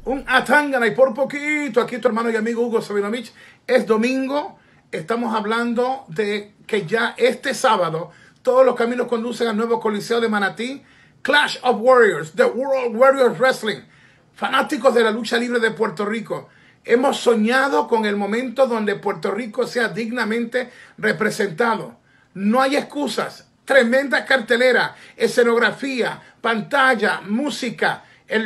Un atangana y por poquito. Aquí tu hermano y amigo Hugo Sabinovich. Es domingo. Estamos hablando de que ya este sábado todos los caminos conducen al nuevo Coliseo de Manatí. Clash of Warriors, The World Warriors Wrestling. Fanáticos de la lucha libre de Puerto Rico. Hemos soñado con el momento donde Puerto Rico sea dignamente representado. No hay excusas. Tremenda cartelera, escenografía, pantalla, música.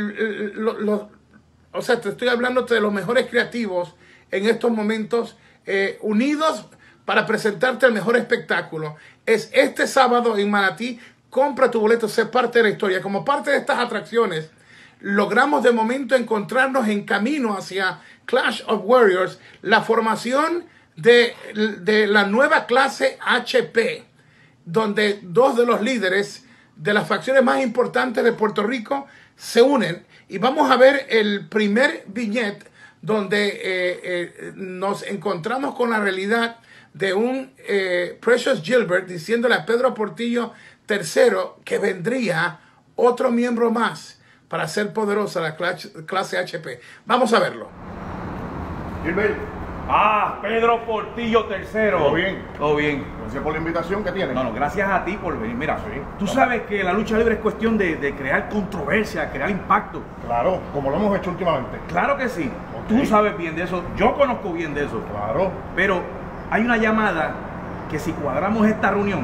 O sea, te estoy hablando de los mejores creativos en estos momentos unidos para presentarte el mejor espectáculo. Es este sábado en Manatí. Compra tu boleto, sé parte de la historia. Como parte de estas atracciones, logramos de momento encontrarnos en camino hacia Clash of Warriors, la formación de la nueva clase HP, donde dos de los líderes de las facciones más importantes de Puerto Rico se unen. Y vamos a ver el primer viñete donde nos encontramos con la realidad de un Precious Gilbert diciéndole a Pedro Portillo III que vendría otro miembro más para ser poderosa la clase HP. Vamos a verlo. Gilbert. Pedro Portillo III. ¿Todo bien? Todo bien. Gracias por la invitación que tienes. No, gracias a ti por venir. Mira, sí, tú sabes que la lucha libre es cuestión de crear controversia, crear impacto. Claro, como lo hemos hecho últimamente. Claro que sí. Okay. Tú sabes bien de eso, yo conozco bien de eso. Claro. Pero hay una llamada que si cuadramos esta reunión,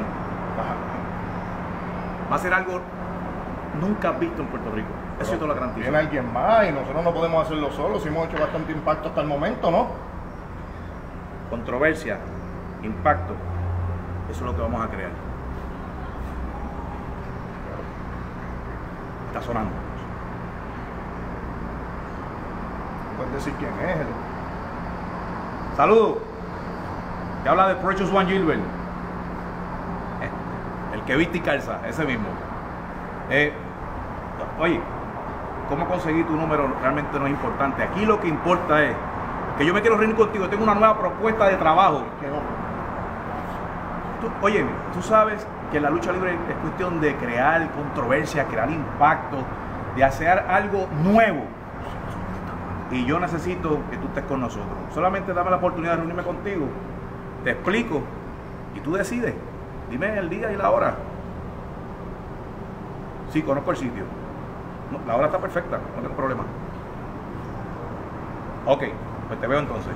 va a ser algo nunca visto en Puerto Rico. Eso yo te lo garantizo. Viene alguien más y nosotros no podemos hacerlo solos. Si hemos hecho bastante impacto hasta el momento, ¿no? Controversia, impacto, eso es lo que vamos a crear. Está sonando. Puedes decir quién es él. Saludos. Te habla de Precious One Gilbert. El que viste y calza, ese mismo. Oye, cómo conseguir tu número realmente no es importante. Aquí lo que importa es que yo me quiero reunir contigo. Tengo una nueva propuesta de trabajo. Oye, tú sabes que la lucha libre es cuestión de crear controversia, crear impacto, de hacer algo nuevo. Y yo necesito que tú estés con nosotros. Solamente dame la oportunidad de reunirme contigo. Te explico y tú decides. Dime el día y la hora. Sí, conozco el sitio. No, la hora está perfecta, no tengo problema. Ok, pues te veo entonces.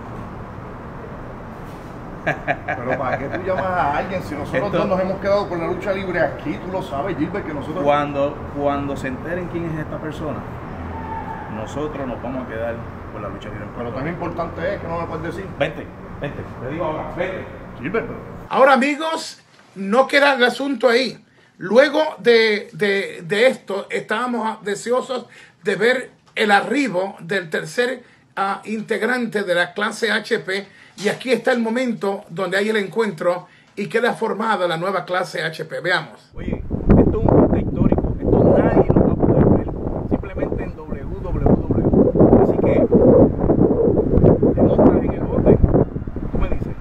Pero ¿para qué tú llamas a alguien si nosotros dos nos hemos quedado con la lucha libre aquí? Tú lo sabes, Gilbert, que nosotros... Cuando se enteren quién es esta persona, nosotros nos vamos a quedar con la lucha libre. Pero tan importante es que no me puedes decir. Vente, te digo ahora, vente. Gilbert, Ahora, amigos, no queda el asunto ahí. Luego de esto, estábamos deseosos de ver el arribo del tercer integrante de la clase HP. Y aquí está el momento donde hay el encuentro y queda formada la nueva clase HP. Veamos. Oye, esto es un monte histórico. Esto nadie lo va a poder ver. Simplemente en www. Así que, te montas en el bote. Tú me dices.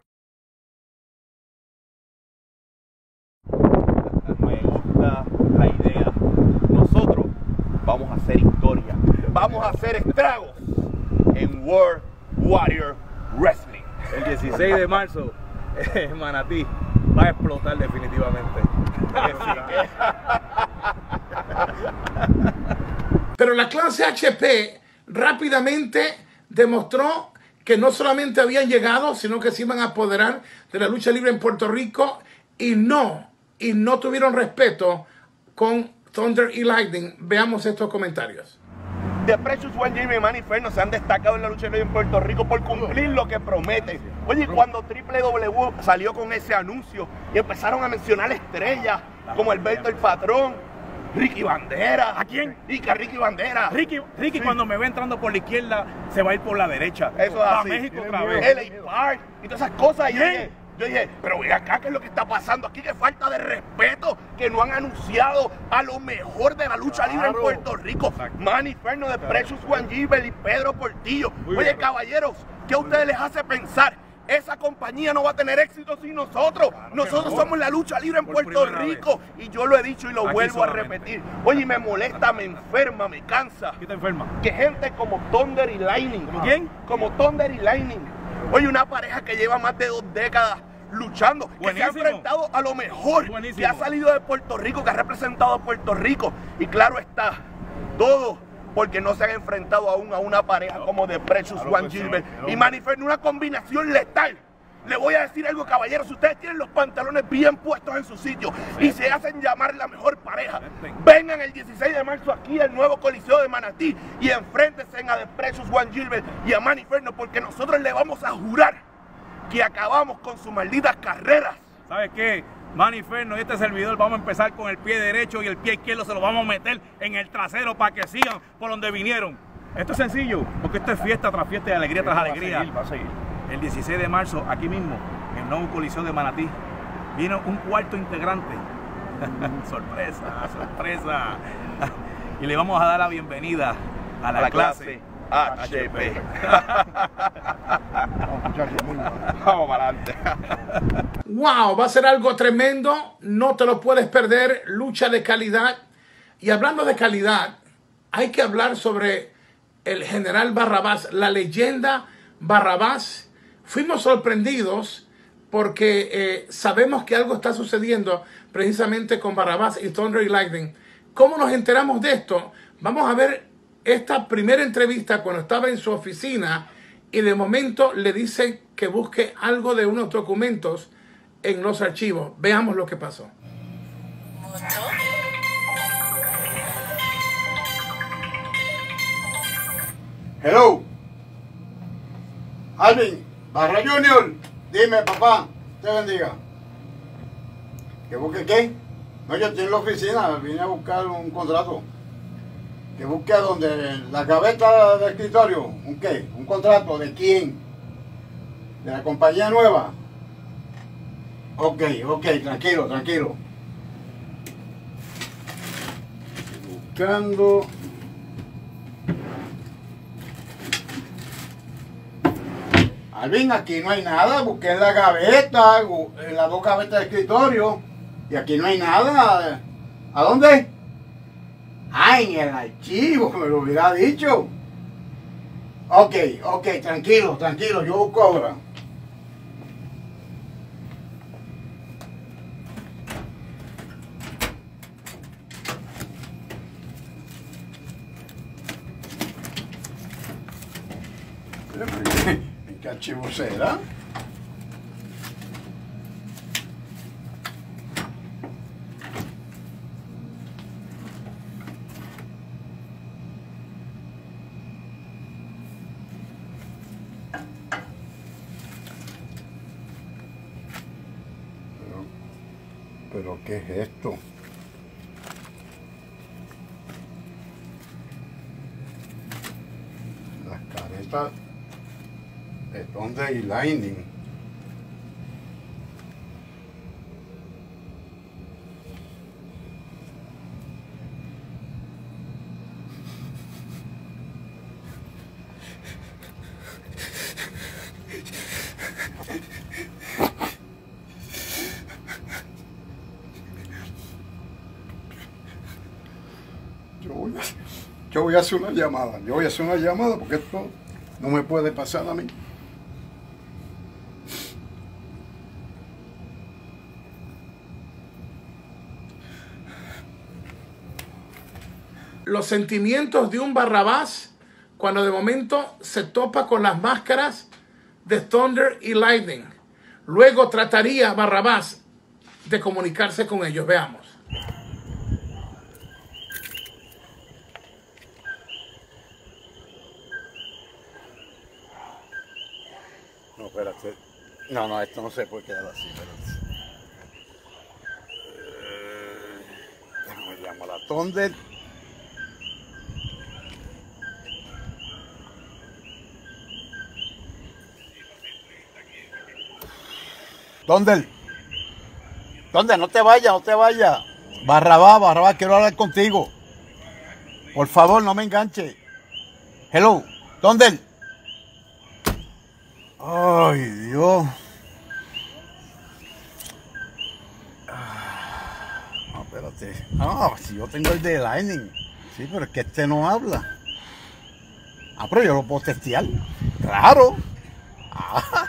Me gusta la idea. Nosotros vamos a hacer historia. Vamos a hacer estragos en World Warrior Wrestling. El 16 de marzo, Manatí va a explotar definitivamente. Pero la clase HP rápidamente demostró que no solamente habían llegado, sino que se iban a apoderar de la lucha libre en Puerto Rico y no tuvieron respeto con Thunder y Lightning. Veamos estos comentarios. The Precious One Gilbert y Manny Inferno se han destacado en la lucha libre en Puerto Rico por cumplir lo que prometen. Oye, cuando WWE salió con ese anuncio y empezaron a mencionar estrellas como Alberto el Patrón, Ricky Bandera. ¿A quién? Ricky Bandera. Ricky sí. Cuando me ve entrando por la izquierda, se va a ir por la derecha. Eso es a así. México otra vez. LA Park y todas esas cosas. Y yo dije, pero ve acá, ¿qué es lo que está pasando aquí? Que falta de respeto, que no han anunciado a lo mejor de la lucha libre en Puerto Rico. Exacto. Manny Inferno, de Precious One Gilbert y Pedro Portillo. Oye, caballeros, ¿qué a ustedes les hace pensar Esa compañía no va a tener éxito sin nosotros. Nosotros somos la lucha libre en Puerto Rico. Y yo lo he dicho y lo vuelvo a repetir. Oye, me molesta, me enferma, me cansa. ¿Qué te enferma? Que gente como Thunder y Lightning. ¿Como quién? Como Thunder y Lightning. Oye, una pareja que lleva más de 2 décadas luchando, que se ha enfrentado a lo mejor, que ha salido de Puerto Rico, que ha representado a Puerto Rico. Y claro está, todo porque no se han enfrentado aún a una pareja como The Precious One Gilbert y Manny Inferno, una combinación letal. Le voy a decir algo, caballeros, si ustedes tienen los pantalones bien puestos en su sitio y se hacen llamar la mejor pareja, vengan el 16 de marzo aquí al nuevo Coliseo de Manatí y enfréntense a The Precious One Gilbert y a Manny Inferno, porque nosotros le vamos a jurar que acabamos con sus malditas carreras. ¿Sabes qué? Manny Inferno y este servidor vamos a empezar con el pie derecho y el pie izquierdo se lo vamos a meter en el trasero para que sigan por donde vinieron. Esto es sencillo, porque esto es fiesta tras fiesta y alegría tras alegría. Va a seguir. El 16 de marzo, aquí mismo, en el nuevo Coliseo de Manatí, viene un cuarto integrante. Sorpresa, sorpresa. Y le vamos a dar la bienvenida a la clase HP. Vamos para adelante. Wow, va a ser algo tremendo, no te lo puedes perder, lucha de calidad. Y hablando de calidad, hay que hablar sobre el general Barrabás, la leyenda Barrabás. Fuimos sorprendidos porque sabemos que algo está sucediendo precisamente con Barrabás y Thunder y Lightning. ¿Cómo nos enteramos de esto? Vamos a ver esta primera entrevista cuando estaba en su oficina y de momento le dicen que busque algo de unos documentos en los archivos. Veamos lo que pasó. Hello. Alvin, Barra Junior. Dime, papá. Te bendiga. ¿Que busque qué? No, yo estoy en la oficina. Vine a buscar un contrato. ¿Que busque a dónde? ¿En la gaveta del escritorio? ¿Un qué? ¿Un contrato? ¿De quién? ¿De la compañía nueva? Ok, tranquilo, tranquilo. Buscando... Alvin, aquí no hay nada. Busqué en la gaveta, en las 2 gavetas de escritorio, y aquí no hay nada. ¿A dónde? Ah, en el archivo, me lo hubiera dicho. Ok, tranquilo, yo busco ahora. ¿En qué archivo será? ¿Pero qué es esto? Las caretas de Thunder y Lightning. Yo voy a hacer una llamada. Yo voy a hacer una llamada porque esto no me puede pasar a mí. Los sentimientos de un Barrabás cuando de momento se topa con las máscaras de Thunder y Lightning. Luego trataría Barrabás de comunicarse con ellos. Veamos. No, espérate. No, esto no se puede quedar así, espérate. Déjame llamar a Thunder. Thunder, no te vayas. Barrabás, quiero hablar contigo. Por favor, no me enganche. Hello, Thunder. Ay, Dios. No, espérate. No, si yo tengo el de Lightning. Sí, pero es que este no habla. Ah, pero yo lo puedo testear. Claro. Ah.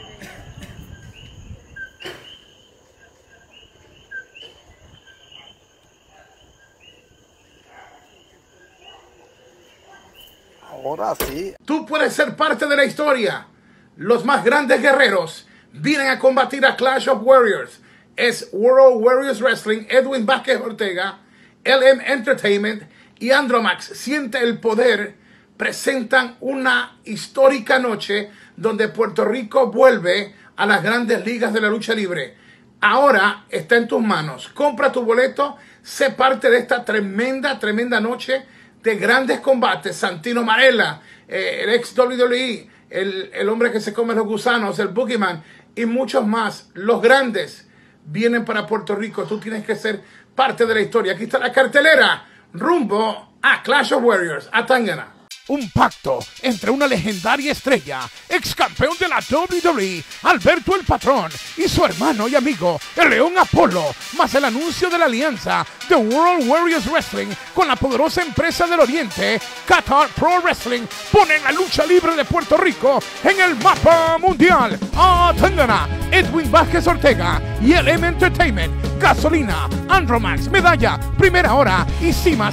Ahora sí. Tú puedes ser parte de la historia. Los más grandes guerreros vienen a combatir a Clash of Warriors. Es World Warriors Wrestling, Edwin Vázquez Ortega, LM Entertainment y Andromax Siente el Poder presentan una histórica noche donde Puerto Rico vuelve a las grandes ligas de la lucha libre. Ahora está en tus manos. Compra tu boleto, sé parte de esta tremenda noche de grandes combates. Santino Marella, el ex WWE, el hombre que se come los gusanos, el Boogeyman y muchos más. Los grandes vienen para Puerto Rico. Tú tienes que ser parte de la historia. Aquí está la cartelera rumbo a Clash of Warriors, a Tangana. Un pacto entre una legendaria estrella, ex campeón de la WWE, Alberto el Patrón, y su hermano y amigo, el León Apolo, más el anuncio de la alianza de World Warriors Wrestling con la poderosa empresa del Oriente, Qatar Pro Wrestling, ponen la lucha libre de Puerto Rico en el mapa mundial. A Tangana, Edwin Vázquez Ortega y LM Entertainment, Gasolina, Andromax, Medalla, Primera Hora y Cima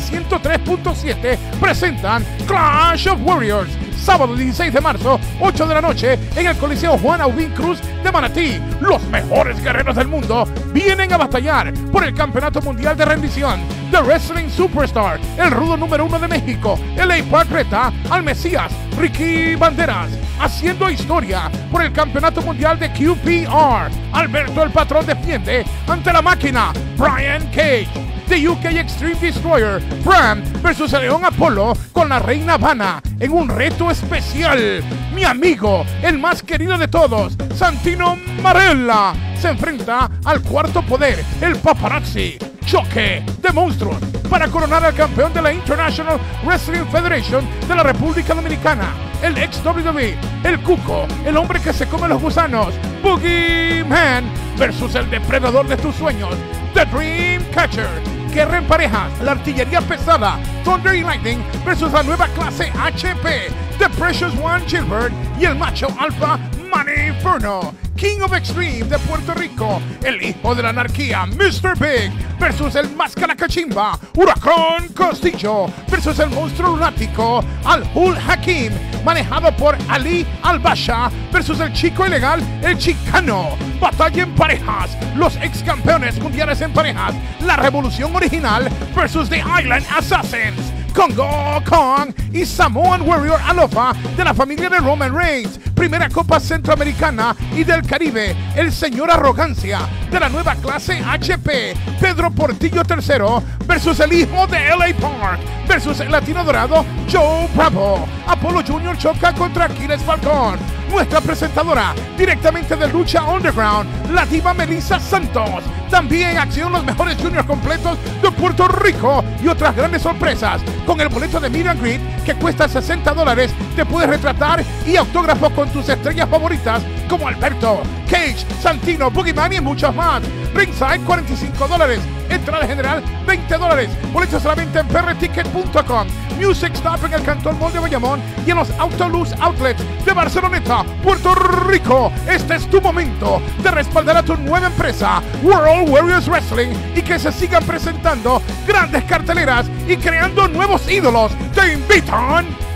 103.7 presentan Clash of Warriors. Sábado 16 de marzo, 8 de la noche, en el Coliseo Juan Aubín Cruz de Manatí. Los mejores guerreros del mundo vienen a batallar por el Campeonato Mundial de Rendición. The Wrestling Superstar, el rudo número 1 de México, el Apex reta al Mesías, Ricky Banderas, haciendo historia por el Campeonato Mundial de QPR. Alberto el Patrón defiende ante la máquina, Brian Cage. The UK Extreme Destroyer, Bram versus el León Apolo con la Reina Habana en un reto especial. Mi amigo, el más querido de todos, Santino Marella, se enfrenta al Cuarto Poder, el Paparazzi. Choque de monstruos para coronar al campeón de la International Wrestling Federation de la República Dominicana, el ex WWE, el Cuco, el hombre que se come los gusanos, Boogeyman versus el depredador de tus sueños, The Dreamcatcher. Guerra en parejas, la artillería pesada, Thunder y Lightning versus la nueva clase HP, The Precious One Gilbert y el macho alfa Manny Inferno. King of Extreme de Puerto Rico, el hijo de la anarquía, Mr. Big, versus el máscara cachimba, Huracán Castillo, versus el monstruo lunático, Al-Hul Hakim, manejado por Ali Al-Basha, versus el chico ilegal, el Chicano. Batalla en parejas, los ex campeones mundiales en parejas, la revolución original versus The Island Assassins. Congo Kong y Samoan Warrior Alofa de la familia de Roman Reigns. Primera Copa Centroamericana y del Caribe, el señor Arrogancia de la nueva clase HP, Pedro Portillo III versus el hijo de LA Park versus el latino dorado Joe Bravo. Apolo Jr. choca contra Aquiles Falcón. Nuestra presentadora directamente de Lucha Underground, la diva Melissa Santos. También en acción los mejores juniors completos de Puerto Rico y otras grandes sorpresas. Con el boleto de Meet and Greet que cuesta $60, te puedes retratar y autógrafos con tus estrellas favoritas como Alberto, Cage, Santino, Boogeyman y muchos más. Ringside $45, entrada general $20, boletos solamente en prticket.com. Music Stop en el Cantón Mall de Bayamón y en los Autoluz Outlets de Barceloneta, Puerto Rico. Este es tu momento de respaldar a tu nueva empresa, World Warriors Wrestling, y que se sigan presentando grandes carteleras y creando nuevos ídolos. Te invitan